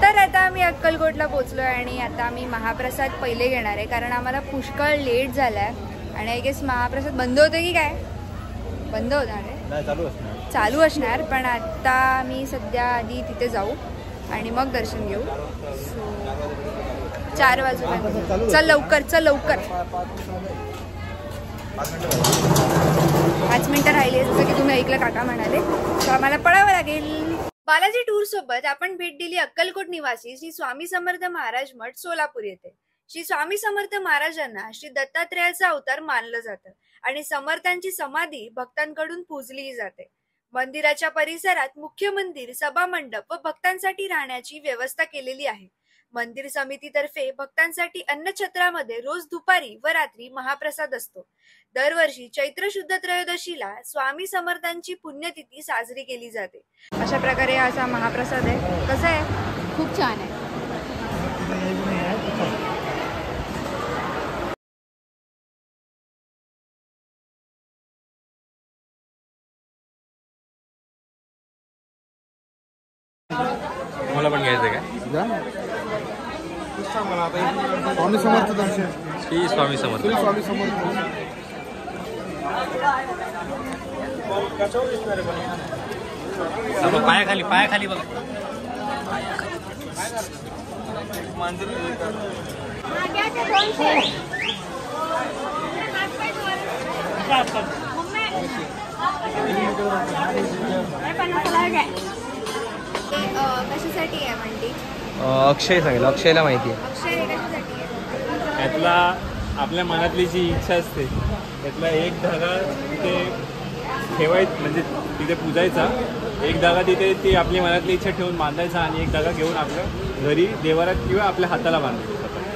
तर आता आम्ही अक्कलकोटला पोहोचलो आणि आता आम्ही महाप्रसाद पहिले घेणार आहे कारण आम्हाला पुष्कळ लेट झालाय आणि आय गेस महाप्रसाद बंद होते की काय बंद होणार आहे चालू असणार पण आता मी सध्या आधी तिथे जाऊ आणि मग दर्शन घेऊ. सो 4 वाजून चल लवकर 5 मिनिटं राहिली जसं की तुम्ही ऐकलं काका म्हणाले. सो आम्हाला पळावं लागेल. बालाजी टूर सोबत आपण भेट दिली अक्कलकोट निवासी श्री स्वामी समर्थ महाराज मठ सोलापूर येथे. श्री स्वामी समर्थ महाराजांना श्री दत्तात्रेयाचा अवतार मानलं जातं आणि समर्थांची समाधी भक्तांकडून पूजली जाते. मंदिराच्या परिसरात मुख्य मंदिर, सभा मंडप व भक्तांसाठी राहण्याची व्यवस्था केलेली आहे. मंदिर समितीतर्फे भक्तांसाठी अन्नछत्रामध्ये रोज दुपारी व रात्री महाप्रसाद असतो. दरवर्षी चैत्र शुद्ध त्रयोदशीला स्वामी समर्थांची पुण्यतिथी साजरी केली जाते. अशा प्रकारे असा महाप्रसाद आहे. कसा आहे? खूप छान आहे. मला पण घ्यायचं का? स्वामी समर्थ दर्शन. श्री स्वामी समर्थ. स्वामी समर्थ. पायाखाली बघा. कशासाठी आहे म्हणते? अक्षय सांगितलं. अक्षयला माहिती आहे. अक्षय कशासाठी आहे? त्यातला आपल्या मनातली जी इच्छा असते त्यातला एक धागा तिथे ठेवायचा म्हणजे तिथे पूजायचा. एक धागा तिथे ती आपली मनातली इच्छा ठेवून बांधायचा आणि एक धागा घेऊन आपल्या घरी देवारात किंवा आपल्या हाताला बांधायचा.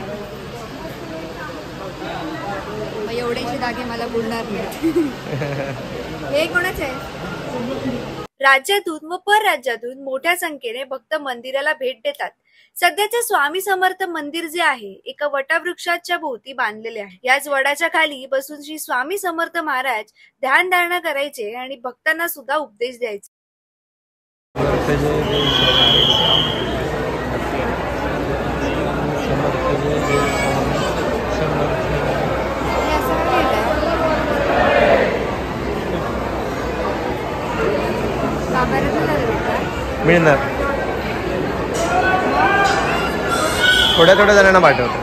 एवढेचे धागे मला बोलणार नाही. हे कोणाचे आहे? राज्यातून व परराज्यातून मोठ्या संख्येने भक्त मंदिराला भेट देतात. सध्याचे स्वामी समर्थ मंदिर जे आहे एका वटवृक्षाच्या भोवती बांधलेले आहे. याच वडाच्या खाली बसून श्री स्वामी समर्थ महाराज ध्यान धारणा करायचे आणि भक्तांना सुद्धा उपदेश द्यायचे. मिळणार. थोड्या जणांना पाठवतो.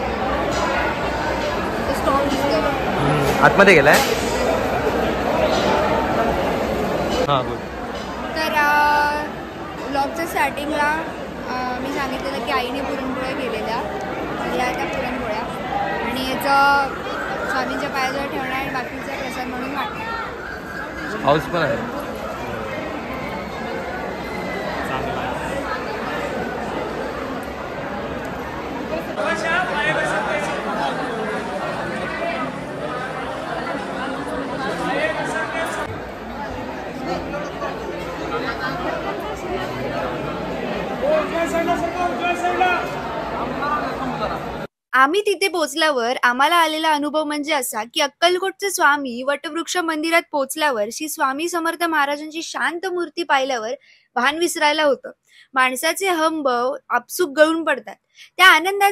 आतमध्ये गेलाय. हां बोल. तर ब्लॉगच्या स्टार्टिंगला मी सांगितलेलं की आईने पुरणपोळ्या केलेल्या. या त्या पुरणपोळ्या आणि याचं स्वामींच्या पायाजवळ ठेवणार आणि बाकीचा प्रसाद म्हणून वाटणार. हाऊस पण आहे. आम्ही तिथे पोहोचल्यावर आम्हाला आलेला अनुभव म्हणजे असा की अक्कलकोटचे स्वामी वटवृक्ष मंदिरात पोहोचल्यावर श्री स्वामी समर्थ महाराजांची शांत मूर्ती पाहिल्यावर भान विसरायला होतं. माणसाचे हंबव आपसूक गळून पडतात. त्या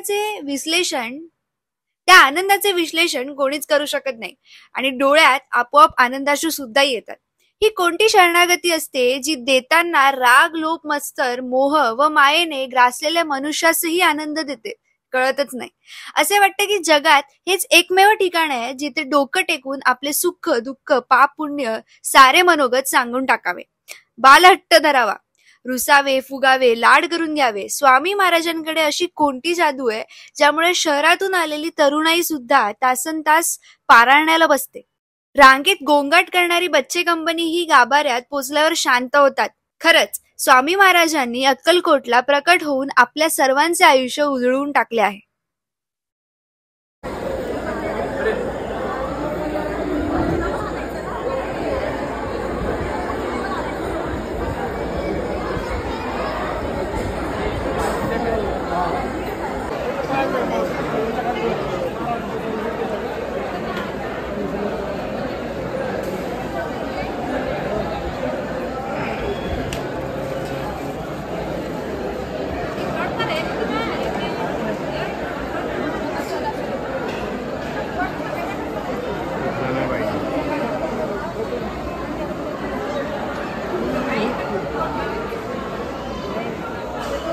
आनंदाचे विश्लेषण कोणीच करू शकत नाही आणि डोळ्यात आपोआप आनंदाश्रू सुद्धा येतात. ही कोणती शरणागती असते जी देताना राग, लोभ, मत्सर, मोह व मायेने ग्रासलेल्या मनुष्यासही आनंद देते? कळतच नाही. असे वाटते की जगात हेच एकमेव ठिकाण आहे जिथे डोकं टेकून आपले सुख, दुःख, पाप, पुण्य सारे मनोगत सांगून टाकावे. बालहट्ट धरावा, रुसावे, फुगावे, लाड करून घ्यावे. स्वामी महाराजांकडे अशी कोणती जादू आहे ज्यामुळे शहरातून आलेली तरुणाई सुद्धा तासन तास पारायणाला बसते. रांगेत गोंगाट करणारी बच्चे कंपनी ही गाभाऱ्यात पोचल्यावर शांत होतात. खरंच स्वामी महाराजांनी अक्कलकोटला प्रकट होऊन आपल्या सर्वांचे आयुष्य उजळून टाकले आहे.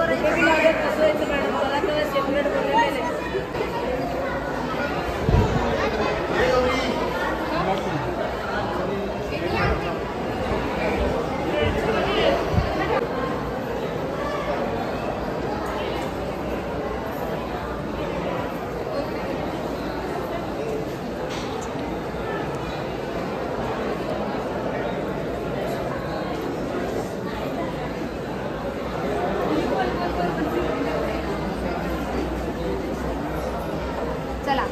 चला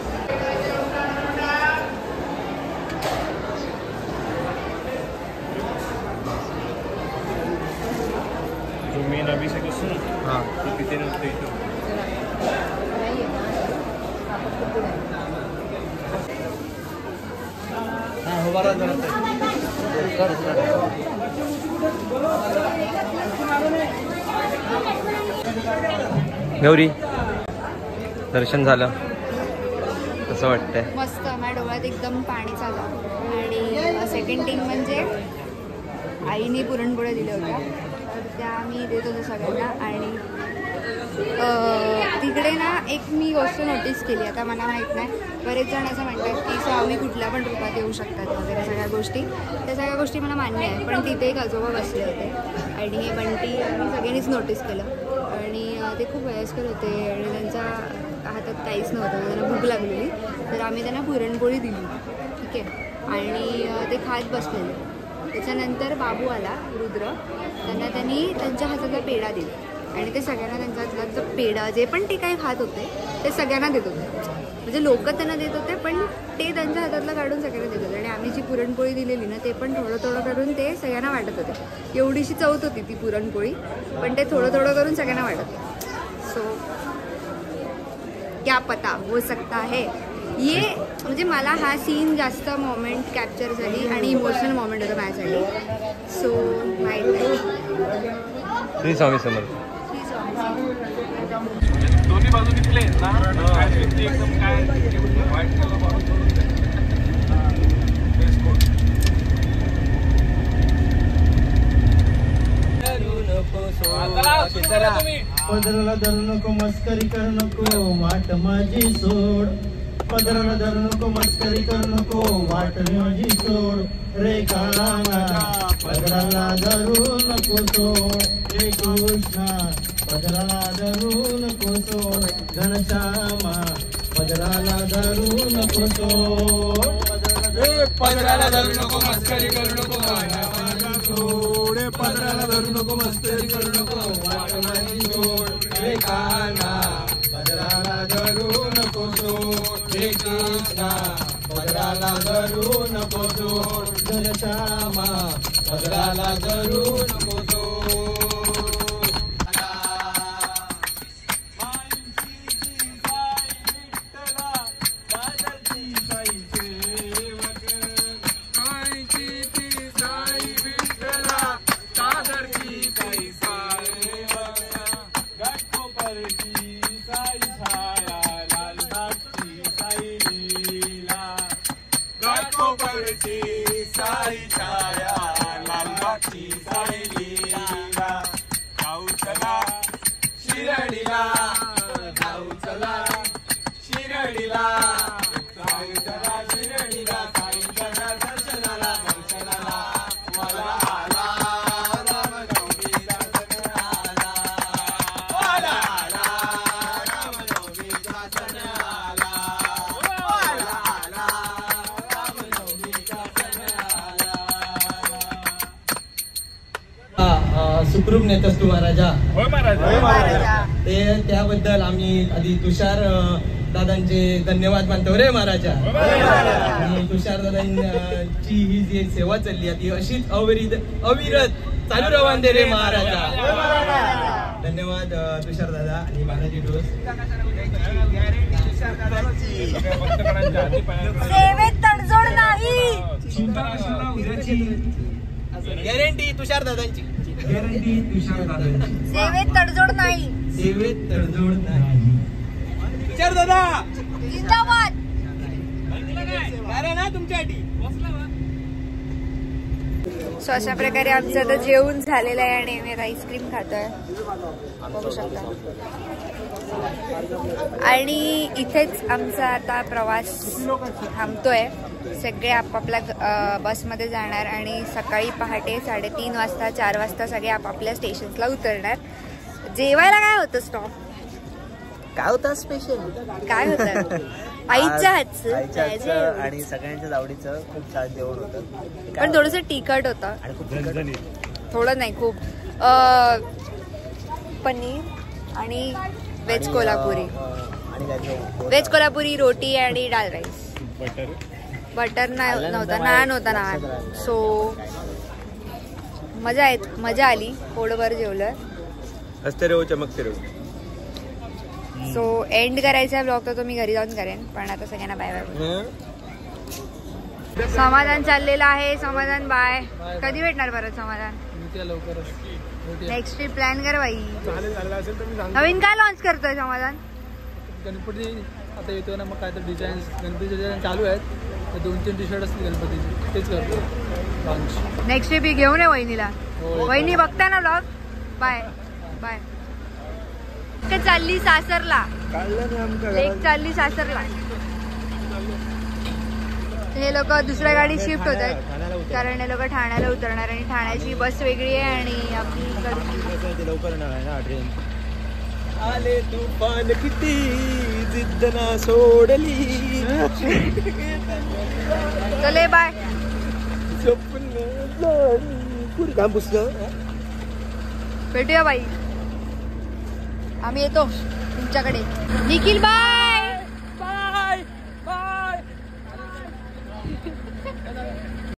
जो मेन अभिषेक असतो ना हां ते तिथे नसतं इथं. गौरी दर्शन झालं कसं वाटतंय? मस्त. माझ्या डोळ्यात एकदम पाणी चाललं. आणि सेकंड थिंग म्हणजे आईने पुरणपोळ्या दिल्या होत्या, तर त्या आम्ही देत होतो सगळ्यांना. आणि तिकडे ना एक मी गोष्ट नोटीस केली, आता मला माहीत नाही, बरेच जण असं म्हणतात की स्वामी कुठल्या पण रूपात येऊ शकतात वगैरे सगळ्या गोष्टी. त्या सगळ्या गोष्टी मला मान्य आहे, पण तिथे एक आजोबा बसले होते आणि हे बंटी आम्ही सगळ्यांनीच नोटीस केलं. आणि ते खूप वयस्कर होते आणि त्यांच्या हातात काहीच नव्हतं, त्यांना भूक लागलेली, तर आम्ही त्यांना पुरणपोळी दिली, ठीक आहे. आणि ते खात बसलेले. त्याच्यानंतर बाबू आला, रुद्र, त्यांनी त्यांच्या हातातला पेढा दिला आणि ते सगळ्यांना त्यांच्या हातातला पेढा जे पण ते काही खात होते ते सगळ्यांना देत होते. म्हणजे लोक त्यांना देत होते, पण ते त्यांच्या हातातला काढून सगळ्यांना देत होते. आणि आम्ही जी पुरणपोळी दिलेली ना, ते पण थोडं थोडं करून ते सगळ्यांना वाटत होते. एवढीशी चवत होती ती पुरणपोळी, पण ते थोडं थोडं करून सगळ्यांना वाटत होते. सो क्या पता हो सकता है ये, म्हणजे मला हा सीन जास्त मोमेंट कॅप्चर झाली आणि इमोशनल मोमेंट होतं माझ्यासाठी. सो माहीत नाही. श्री स्वामी समर्थ. दोन्ही बाजूनी प्लेन ना, काय व्यक्ती एकदम काय वाईट पदराला धरू नको, मस्करी करू नको, वाट माझी सोड. पदराला धरू नको, मस्करी करू नको, वाट माझी सोड. रे काळा पदराला धरू नको सोड. रे कृष्णा पदराला धरू नको सोड. घनश्यामा पदराला धरू नको सोड. पदराला धरू नको, मस्करी करू नको, सोड. पदराला धरू नको, मस्करी करू नको, वाट माझी सोड. रे काळा पदराला धरू नको सोड. रे कृष्णा पदराला धरू नको सोड. घनश्यामा पदराला धरू नको सोड. सुखरूप नेतस तू महाराजा. होय महाराजा. ते त्याबद्दल आम्ही आधी तुषार दादांचे धन्यवाद मानतो रे महाराजा. आणि तुषार दादांची ही जी सेवा चालली आहे ती अशीच अविरत चालू रवान दे रे महाराजा. धन्यवाद तुषार दादा आणि महाराजी डोस. सेवेत तडजोड नाही, गॅरंटी तुषार दादांची. गॅरंटी तुषार दादांची. सेवेत तडजोड नाही. सेवेत तडजोड नाही. तुषार दादा जिंदाबाद. अरे ना तुमच्यासाठी सो अशा प्रकारे आमचं आता जेवण झालेलं आहे आणि आम्ही आता आईस्क्रीम खातोय, बघू शकता. आणि इथेच आमचा आता प्रवास थांबतोय. सगळे आपापल्या बसमध्ये जाणार आणि सकाळी पहाटे 3:30 वाजता 4 वाजता सगळे आपापल्या स्टेशन्सला उतरणार. जेवायला काय होतं स्टॉप? काय होतं स्पेशल? काय होतं? आईच्या हातचं आणि सगळ्यांच्याच आवडीचं खूप छान जेवण होतं, पण थोडंसं तिखट होतं आणि खूप थोडं नाही खूप. पनीर आणि व्हेज कोल्हापुरी, व्हेज कोल्हापुरी रोटी आणि डाळ राईस. बटर नव्हता, नान होता, नान. सो मजा आली, पोटभर जेवलं. हसते रहो चमकते रहो. सो एंड करायचा ब्लॉग तर तो मी घरी जाऊन करेन, पण आता सगळ्यांना बाय बाय. समाधान चाललेलं आहे. समाधान बाय. कधी भेटणार परत समाधान? नेक्स्ट ट्रिप प्लॅन कर बाई. नवीन काय लॉन्च करतोय समाधान? गणपती आता येतोय ना, मग काय तर डिझाईन गणपतीचे डिझाईन चालू आहेत. 2-3 टी-शर्ट असतील गणपतीचे, तेच करतो लॉन्च. नेक्स्ट ट्रिप घेऊन ये वहिनीला. वहिनी बघता ना ब्लॉग. Bye bye. चालली सासरला, लेक चालली सासरला. हे लोक दुसऱ्या गाडी शिफ्ट होत आहेत कारण हे लोक ठाण्याला उतरणार आणि ठाण्याची बस वेगळी आहे आणि आपली लवकर ना ट्रेन. आले तुफान किती जिद्द ना सोडली, चले बाय. काम पुसलं. भेटूया बाई, आम्ही येतो तुमच्याकडे. Nikhil bye bye bye.